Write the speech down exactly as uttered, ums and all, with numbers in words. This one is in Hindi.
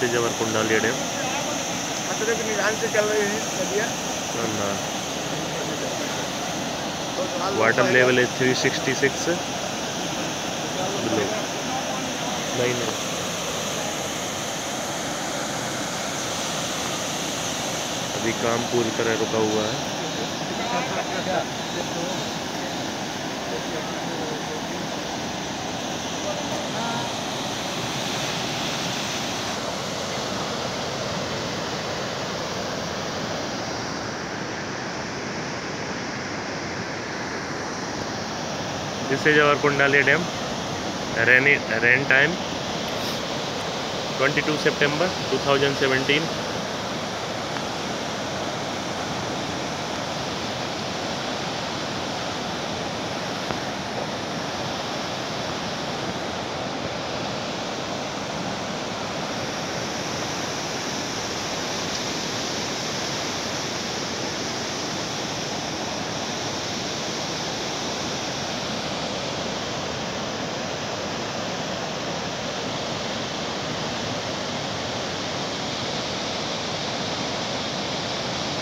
This is our Kundalia dam. खतरे के निशान से चल रही है नदियाँ। Water level is three sixty six below. नहीं नहीं अभी काम पूरी तरह रुका हुआ है। This is our Kundalia dam. Rainy rain time बाईस सितंबर टू थाउजेंड सेवेंटीन।